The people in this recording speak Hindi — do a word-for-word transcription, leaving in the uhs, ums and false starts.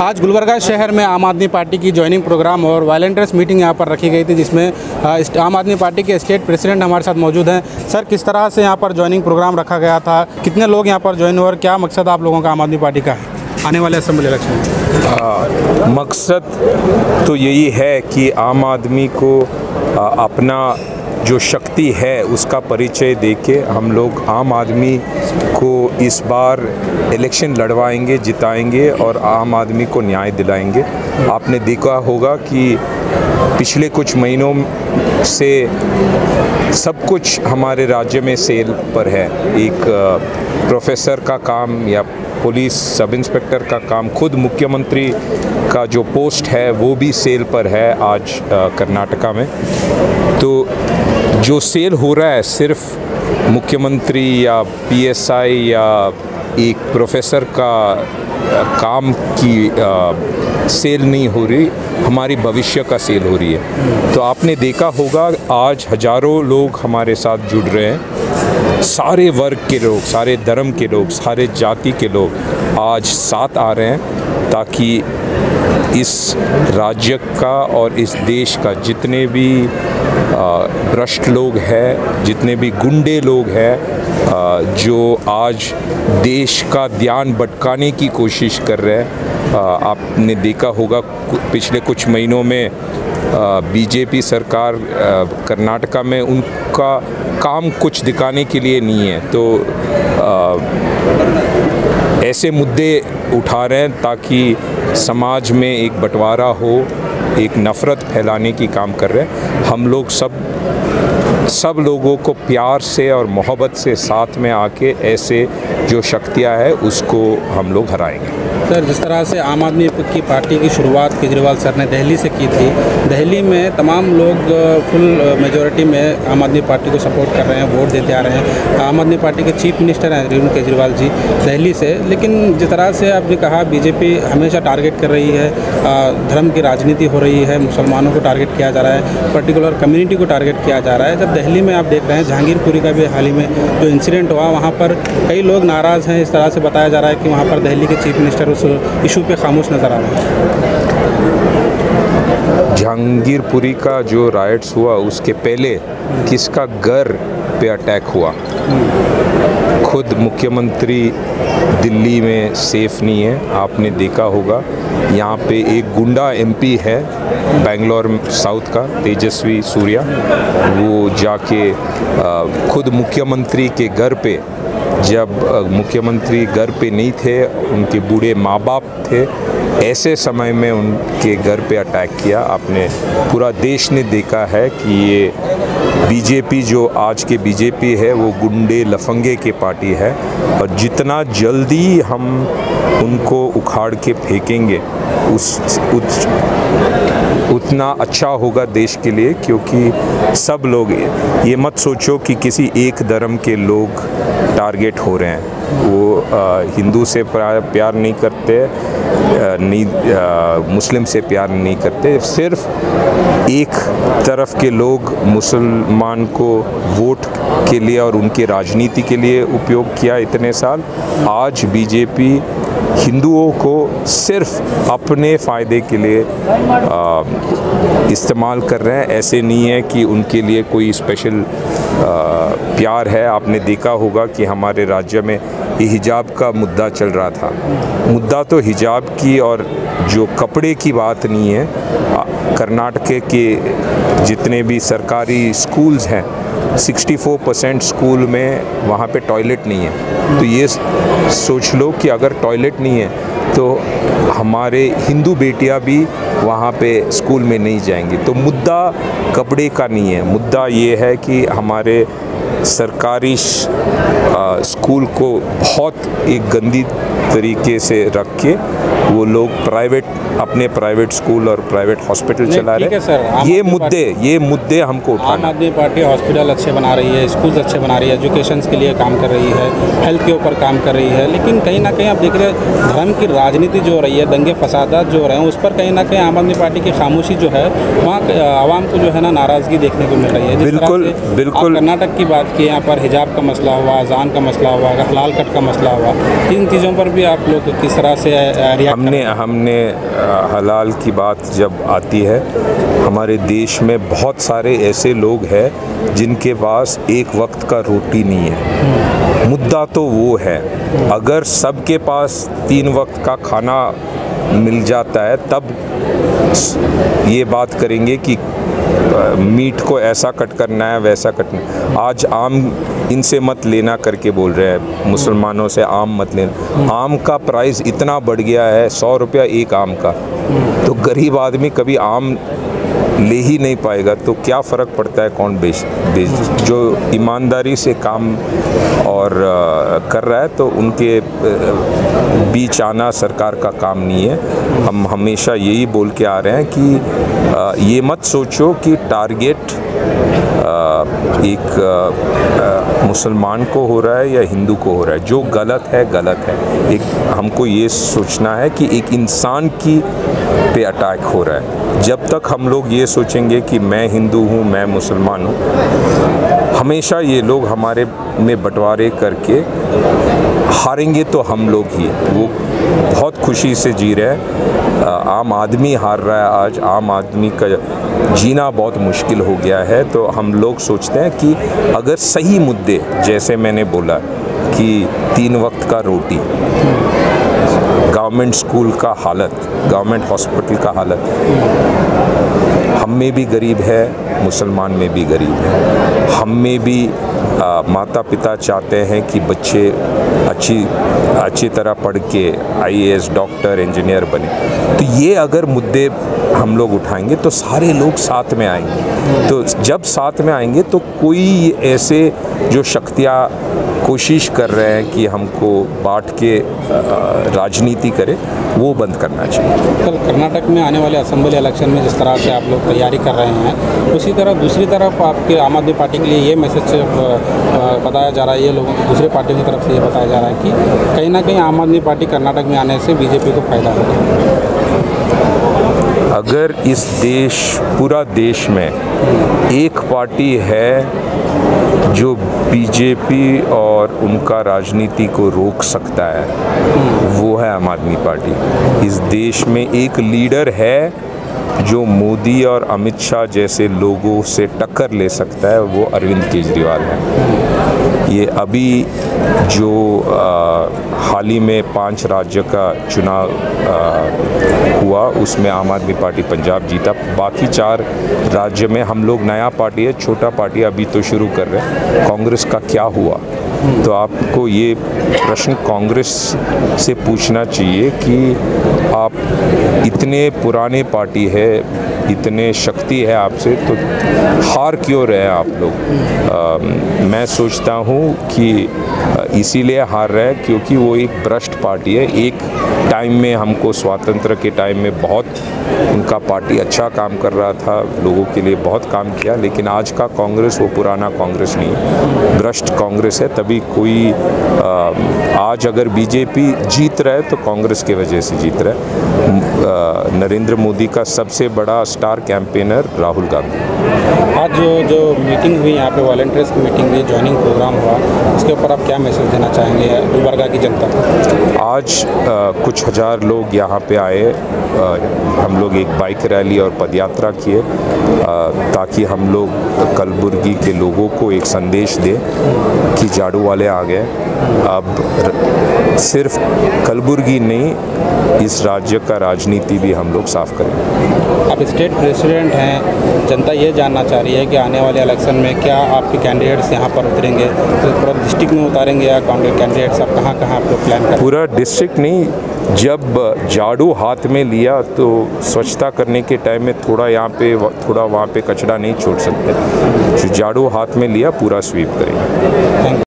आज गुलबर्गा शहर में आम आदमी पार्टी की ज्वाइनिंग प्रोग्राम और वॉलंटियर्स मीटिंग यहाँ पर रखी गई थी, जिसमें आम आदमी पार्टी के स्टेट प्रेसिडेंट हमारे साथ मौजूद हैं। सर, किस तरह से यहाँ पर ज्वाइनिंग प्रोग्राम रखा गया था, कितने लोग यहाँ पर ज्वाइन हुए और क्या मकसद आप लोगों का आम आदमी पार्टी का है आने वाले असेंबली इलेक्शन में? मकसद तो यही है कि आम आदमी को आ, अपना जो शक्ति है उसका परिचय देके हम लोग आम आदमी को इस बार इलेक्शन लड़वाएंगे, जिताएंगे और आम आदमी को न्याय दिलाएंगे। आपने देखा होगा कि पिछले कुछ महीनों से सब कुछ हमारे राज्य में सेल पर है। एक प्रोफेसर का काम या पुलिस सब इंस्पेक्टर का काम, खुद मुख्यमंत्री का जो पोस्ट है वो भी सेल पर है आज कर्नाटका में। तो जो सेल हो रहा है सिर्फ मुख्यमंत्री या पीएसआई या एक प्रोफेसर का काम की आ, सेल नहीं हो रही, हमारी भविष्य का सेल हो रही है। तो आपने देखा होगा आज हजारों लोग हमारे साथ जुड़ रहे हैं, सारे वर्ग के लोग, सारे धर्म के लोग, सारे जाति के लोग आज साथ आ रहे हैं ताकि इस राज्य का और इस देश का जितने भी भ्रष्ट लोग हैं, जितने भी गुंडे लोग हैं जो आज देश का ध्यान भटकाने की कोशिश कर रहे हैं। आपने देखा होगा पिछले कुछ महीनों में बीजेपी सरकार कर्नाटका में उनका काम कुछ दिखाने के लिए नहीं है, तो ऐसे मुद्दे उठा रहे हैं ताकि समाज में एक बंटवारा हो, एक नफ़रत फैलाने की काम कर रहे हैं। हम लोग सब सब लोगों को प्यार से और मोहब्बत से साथ में आके ऐसे जो शक्तियां है उसको हम लोग हराएंगे। सर, जिस तरह से आम आदमी की पार्टी की शुरुआत केजरीवाल सर ने दिल्ली से की थी, दिल्ली में तमाम लोग फुल मेजॉरिटी में आम आदमी पार्टी को सपोर्ट कर रहे हैं, वोट देते आ रहे हैं। आम आदमी पार्टी के चीफ मिनिस्टर हैं अरविंद केजरीवाल जी दिल्ली से। लेकिन जिस तरह से आपने कहा बीजेपी हमेशा टारगेट कर रही है, धर्म की राजनीति हो रही है, मुसलमानों को टारगेट किया जा रहा है, पर्टिकुलर कम्युनिटी को टारगेट किया जा रहा है। जब दिल्ली में आप देख रहे हैं जहांगीरपुरी का भी हाल ही में जो इंसिडेंट हुआ, वहाँ पर कई लोग नाराज़ हैं। इस तरह से बताया जा रहा है कि वहाँ पर दिल्ली के चीफ मिनिस्टर उस इशू पे खामोश नज़र आ रहे हैं। जहांगीरपुरी का जो राइट्स हुआ उसके पहले किसका घर पे अटैक हुआ? खुद मुख्यमंत्री दिल्ली में सेफ नहीं है। आपने देखा होगा यहाँ पे एक गुंडा एमपी है बेंगलोर साउथ का, तेजस्वी सूर्या, वो जाके खुद मुख्यमंत्री के घर पे, जब मुख्यमंत्री घर पे नहीं थे, उनके बूढ़े माँ बाप थे, ऐसे समय में उनके घर पे अटैक किया। आपने पूरा देश ने देखा है कि ये बीजेपी जो आज के बीजेपी है वो गुंडे लफंगे की पार्टी है और जितना जल्दी हम उनको उखाड़ के फेंकेंगे उस उत, उतना अच्छा होगा देश के लिए। क्योंकि सब लोग, ये मत सोचो कि किसी एक धर्म के लोग टारगेट हो रहे हैं। वो आ, हिंदू से प्यार नहीं करते, आ, नहीं आ, मुस्लिम से प्यार नहीं करते। सिर्फ एक तरफ के लोग मुसलमान को वोट के लिए और उनकी राजनीति के लिए उपयोग किया इतने साल। आज बीजेपी हिंदुओं को सिर्फ अपने फ़ायदे के लिए आ, इस्तेमाल कर रहे हैं। ऐसे नहीं है कि उनके लिए कोई स्पेशल आ, प्यार है। आपने देखा होगा कि हमारे राज्य में हिजाब का मुद्दा चल रहा था। मुद्दा तो हिजाब की और जो कपड़े की बात नहीं है। कर्नाटक के जितने भी सरकारी स्कूल्स हैं, चौंसठ परसेंट स्कूल में वहाँ पे टॉयलेट नहीं है। तो ये सोच लो कि अगर टॉयलेट नहीं है तो हमारे हिंदू बेटियाँ भी वहाँ पे स्कूल में नहीं जाएंगी। तो मुद्दा कपड़े का नहीं है, मुद्दा ये है कि हमारे सरकारी स्कूल को बहुत एक गंदी तरीके से रख के वो लोग प्राइवेट, अपने प्राइवेट स्कूल और प्राइवेट हॉस्पिटल चला रहे हैं। ये मुद्दे ये मुद्दे हमको उठाना। आम आदमी पार्टी हॉस्पिटल अच्छे बना रही है, स्कूल्स अच्छे बना रही है, एजुकेशन के लिए काम कर रही है, हेल्थ के ऊपर काम कर रही है। लेकिन कहीं ना कहीं आप देख रहे हैं धर्म की राजनीति जो हो रही है, दंगे फसादात जो हो रहे हैं, उस पर कहीं ना कहीं आम आदमी पार्टी की खामोशी जो है वहाँ आवाम को जो है ना नाराज़गी देखने को मिल रही है। बिल्कुल बिल्कुल। कर्नाटक की बात की, यहाँ पर हिजाब का मसला हुआ, अजान का मसला हुआ, हलाल कट का मसला हुआ, इन चीज़ों पर भी भी आप लोग किस तरह से रिएक्ट हमने हमने हलाल की बात जब आती है, हमारे देश में बहुत सारे ऐसे लोग हैं जिनके पास एक वक्त का रोटी नहीं है। मुद्दा तो वो है, अगर सबके पास तीन वक्त का खाना मिल जाता है तब ये बात करेंगे कि मीट को ऐसा कट करना है वैसा कटना। आज आम इनसे मत लेना करके बोल रहे हैं, मुसलमानों से आम मत लेना। आम का प्राइस इतना बढ़ गया है, सौ रुपया एक आम का, तो गरीब आदमी कभी आम ले ही नहीं पाएगा। तो क्या फ़र्क पड़ता है कौन बेच बेच जो ईमानदारी से काम और आ, कर रहा है तो उनके बीच आना सरकार का काम नहीं है। हम हमेशा यही बोल के आ रहे हैं कि आ, ये मत सोचो कि टारगेट आ, एक आ, मुसलमान को हो रहा है या हिंदू को हो रहा है। जो गलत है गलत है। एक हमको ये सोचना है कि एक इंसान की पे अटैक हो रहा है। जब तक हम लोग ये सोचेंगे कि मैं हिंदू हूँ, मैं मुसलमान हूँ, हमेशा ये लोग हमारे में बंटवारे करके हारेंगे तो हम लोग ही। वो बहुत खुशी से जी रहे हैं। आम आदमी हार रहा है आज, आम आदमी का जीना बहुत मुश्किल हो गया है। तो हम लोग सोचते हैं कि अगर सही मुद्दे, जैसे मैंने बोला कि तीन वक्त का रोटी, गवर्नमेंट स्कूल का हालत, गवर्नमेंट हॉस्पिटल का हालत, हम में भी गरीब है, मुसलमान में भी गरीब है। हम में भी आ, माता पिता चाहते हैं कि बच्चे अच्छी अच्छी तरह पढ़ के I A S, doctor, engineer बने। तो ये अगर मुद्दे हम लोग उठाएंगे तो सारे लोग साथ में आएंगे। तो जब साथ में आएंगे तो कोई ऐसे जो शक्तियाँ कोशिश कर रहे हैं कि हमको बांट के राजनीति करे, वो बंद करना चाहिए। कल कर्नाटक में आने वाले असेंबली इलेक्शन में जिस तरह से आप लोग तैयारी कर रहे हैं, उसी तरह दूसरी तरफ आपके आम आदमी पार्टी के लिए ये मैसेज बताया जा रहा है, ये लोगों को दूसरे पार्टियों की तरफ से ये बताया जा रहा है कि कहीं ना कहीं आम आदमी पार्टी कर्नाटक में आने से बीजेपी को फायदा होगा। अगर इस देश, पूरा देश में एक पार्टी है जो बीजेपी और उनका राजनीति को रोक सकता है, वो है आम आदमी पार्टी। इस देश में एक लीडर है जो मोदी और अमित शाह जैसे लोगों से टक्कर ले सकता है, वो अरविंद केजरीवाल है। ये अभी जो आ, हाल ही में पांच राज्य का चुनाव आ, हुआ, उसमें आम आदमी पार्टी पंजाब जीता। बाकी चार राज्य में हम लोग नया पार्टी है, छोटा पार्टी अभी तो शुरू कर रहे हैं। कांग्रेस का क्या हुआ? तो आपको ये प्रश्न कांग्रेस से पूछना चाहिए कि आप इतने पुराने पार्टी है, इतने शक्ति है आपसे, तो हार क्यों रहे आप लोग? आ, मैं सोचता हूँ कि इसीलिए हार रहे हैं क्योंकि वो एक भ्रष्ट पार्टी है। एक टाइम में हमको स्वातंत्र के टाइम में बहुत उनका पार्टी अच्छा काम कर रहा था, लोगों के लिए बहुत काम किया, लेकिन आज का कांग्रेस वो पुराना कांग्रेस नहीं है, भ्रष्ट कांग्रेस है। तभी कोई आ, आज अगर बीजेपी जीत रहा है तो कांग्रेस की वजह से जीत रहा है। नरेंद्र मोदी का सबसे बड़ा स्टार कैंपेनर राहुल गांधी। आज जो जो मीटिंग हुई यहाँ पे, वॉलंटियर्स की मीटिंग हुई, ज्वाइनिंग प्रोग्राम हुआ, इसके ऊपर आप क्या मैसेज देना चाहेंगे गुलबर्गा की जनता को? आज आ, कुछ हज़ार लोग यहाँ पे आए। आ, हम लोग एक बाइक रैली और पदयात्रा किए ताकि हम लोग कलबुर्गी के लोगों को एक संदेश दें कि झाड़ू वाले आ गए। अब सिर्फ कलबुर्गी नहीं, इस राज्य का राजनीति भी हम लोग साफ करें। आप स्टेट प्रेसिडेंट हैं, जनता ये जानना चाह रही है कि आने वाले इलेक्शन में क्या आपके कैंडिडेट्स यहाँ पर उतरेंगे, तो पूरा डिस्ट्रिक्ट में उतारेंगे या कैंडिडेट्स आप कहाँ कहाँ आप लोग प्लान करें? पूरा डिस्ट्रिक्ट नहीं, जब झाड़ू हाथ में लिया तो स्वच्छता करने के टाइम में थोड़ा यहाँ पे थोड़ा वहाँ पे कचरा नहीं छोड़ सकते। जो झाड़ू हाथ में लिया पूरा स्वीप करेंगे। Thank you.